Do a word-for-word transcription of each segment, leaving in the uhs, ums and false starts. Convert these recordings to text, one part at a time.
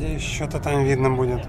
Надеюсь, что-то там видно будет.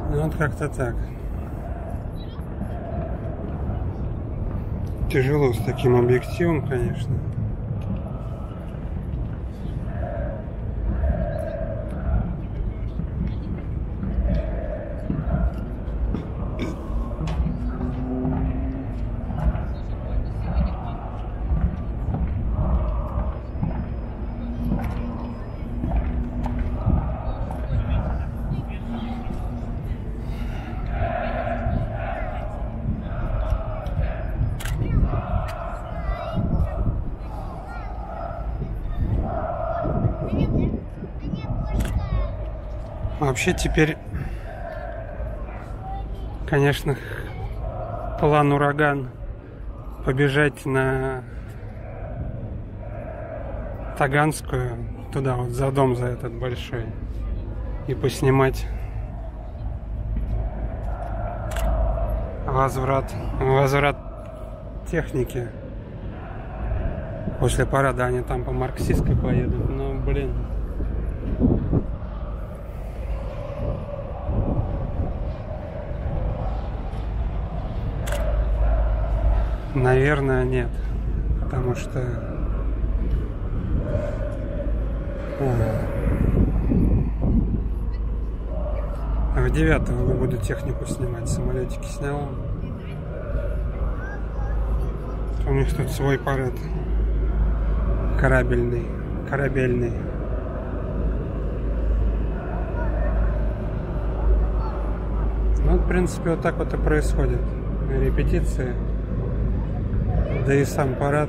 Ну вот как-то так. Тяжело с таким объективом, конечно. Вообще теперь, конечно, план ураган побежать на Таганскую, туда вот за дом, за этот большой, и поснимать возврат, возврат техники. После парада они там по Марксистской поедут, но, блин. Наверное, нет, потому что в девятого буду технику снимать, самолетики снял. У них тут свой парад корабельный, корабельный. Ну, в принципе, вот так вот и происходит. Репетиции. Да и сам парад.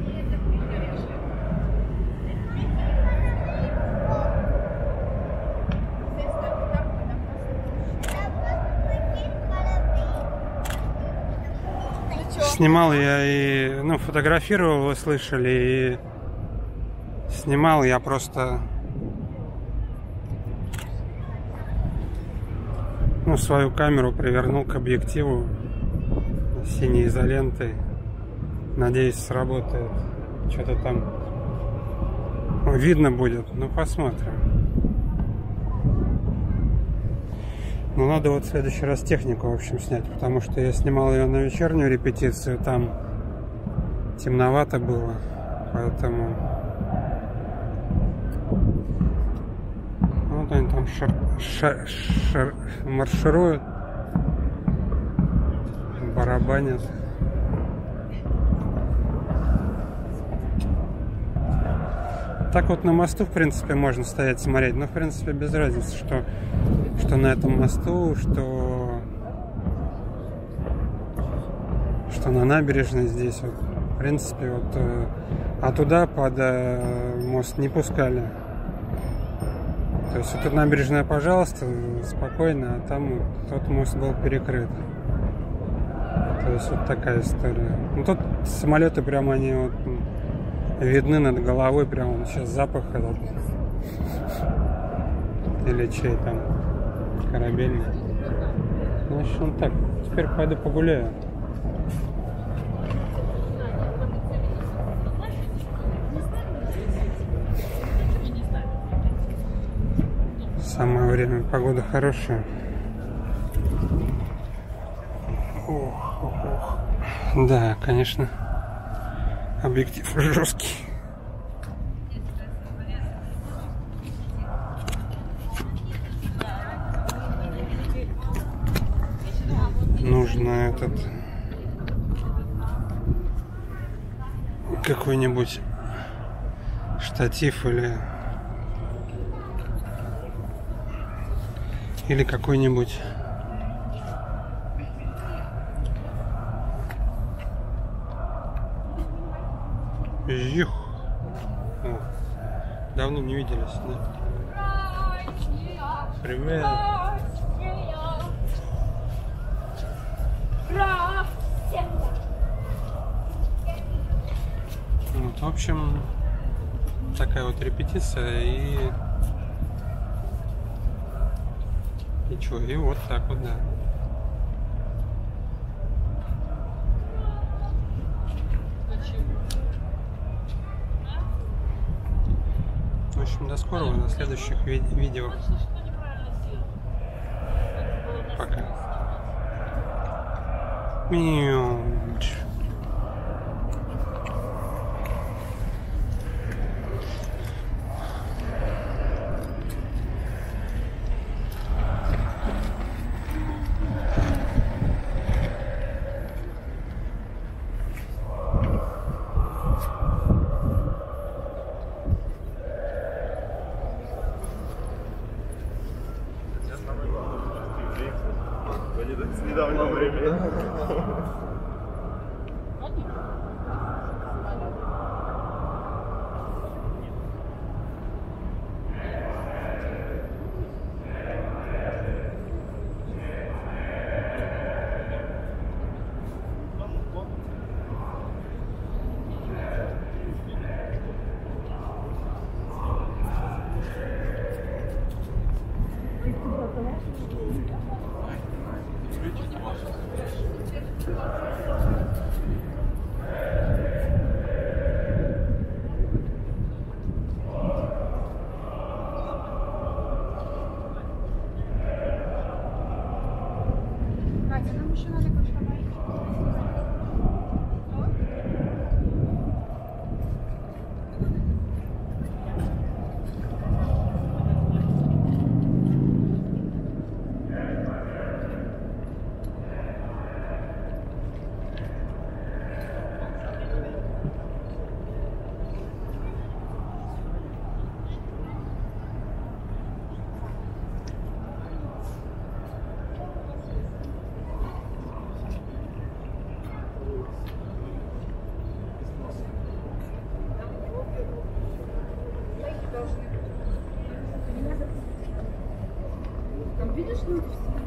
Снимал я и, ну, фотографировал, вы слышали, и снимал я просто, ну, свою камеру привернул к объективу синей изолентой. Надеюсь, сработает. Что-то там видно будет. Ну, посмотрим. Ну, надо вот в следующий раз технику, в общем, снять. Потому что я снимал ее на вечернюю репетицию. Там темновато было. Поэтому... Вот они там шар... Шар... Шар... маршируют. Барабанят. Так вот на мосту, в принципе, можно стоять смотреть, но, в принципе, без разницы, что, что на этом мосту, что, что на набережной здесь. Вот, в принципе, вот, а туда под мост не пускали. То есть вот тут набережная, пожалуйста, спокойно, а там вот, тот мост был перекрыт. То есть вот такая история. Ну тут самолеты прямо они вот видны над головой, прям вот сейчас запах этот. Или чей там корабельный. Ну, в общем, так. Теперь пойду погуляю. Самое время, погода хорошая. Ох, ох, ох. Да, конечно. Объектив жесткий. Нужно этот какой-нибудь штатив или или какой-нибудь Юх. О, давно не виделись, да? Привет. Вот, в общем, такая вот репетиция и и чё, и вот так вот, да. В общем, до скорого, до следующих ви видео. Мяу. С недавнего времени. Видишь, ну,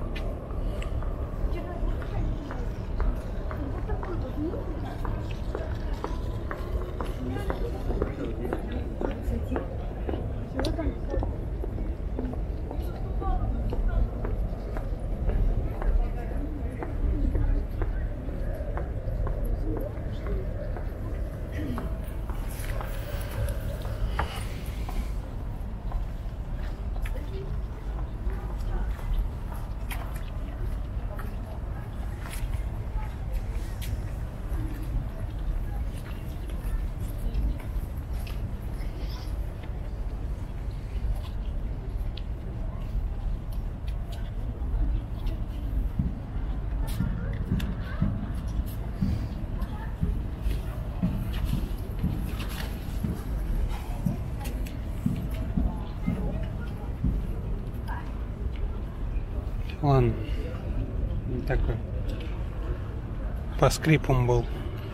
Ладно, такой по скрипам был.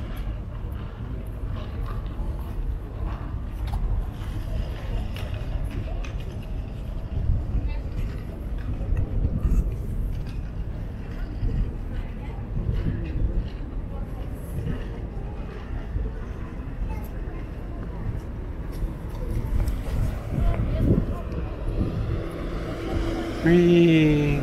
И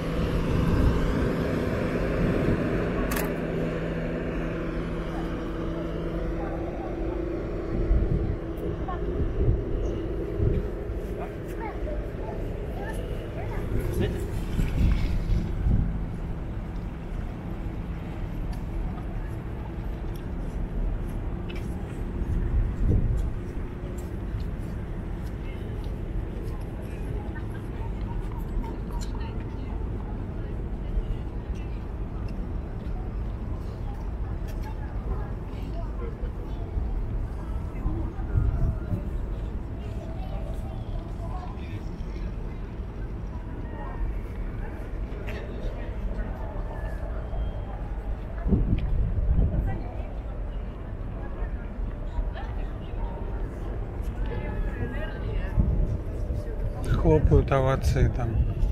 хлопают овации там.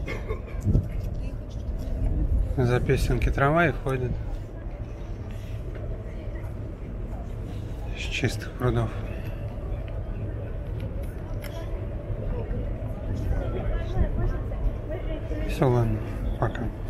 За песенки трамваи ходят с чистых прудов. Все, ладно, пока.